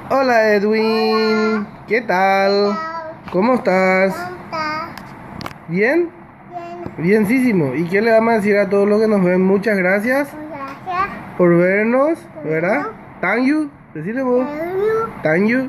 Hola Edwin, ¿qué tal? ¿Cómo estás? ¿Bien? Bienísimo. ¿Y qué le vamos a decir a todos los que nos ven? Muchas gracias por vernos, ¿verdad? Thank you, decirle vos. Thank you.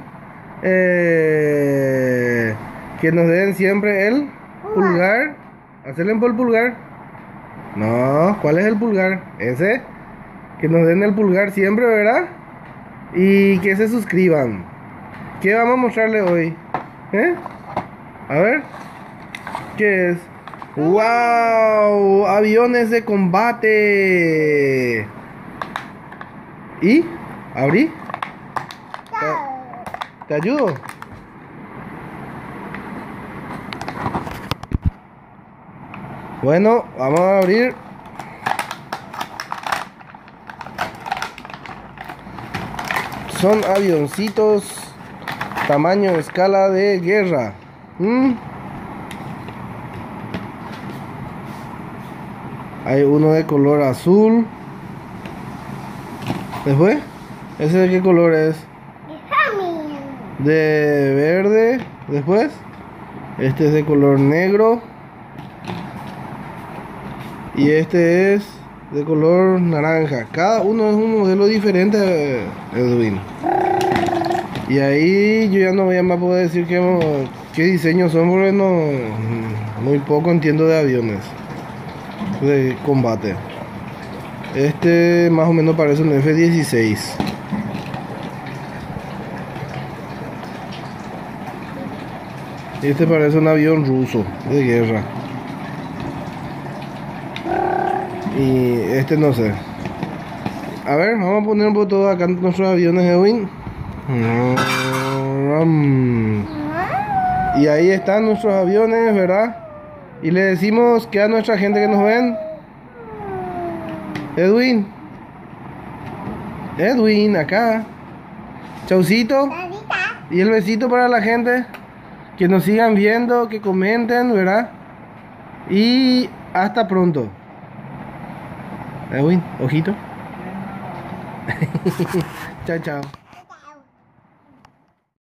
Que nos den siempre el pulgar. Hacerle por el pulgar. No, ¿cuál es el pulgar? Ese. Que nos den el pulgar siempre, ¿verdad? Y que se suscriban. ¿Qué vamos a mostrarle hoy? A ver. ¿Qué es? ¡Wow! Aviones de combate. ¿Y? ¿Abrí? ¿Te ayudo? Bueno, vamos a abrir. Son avioncitos tamaño escala de guerra. Hay uno de color azul. Después, ¿ese de qué color es? De verde. Después, este es de color negro. Y este es de color naranja. Cada uno es un modelo diferente, Edwin. Y ahí yo ya no voy a más poder decir qué diseños son, porque muy poco entiendo de aviones de combate. Este más o menos parece un F-16. Este parece un avión ruso de guerra. Y este no sé. A ver, vamos a poner un poco todo acá en nuestros aviones, Edwin. Y ahí están nuestros aviones, ¿verdad? Y le decimos que a nuestra gente que nos ven. Edwin, acá. Chaucito. Y el besito para la gente. Que nos sigan viendo, que comenten, ¿verdad? Y hasta pronto. Edwin, ojito. Chao, chao.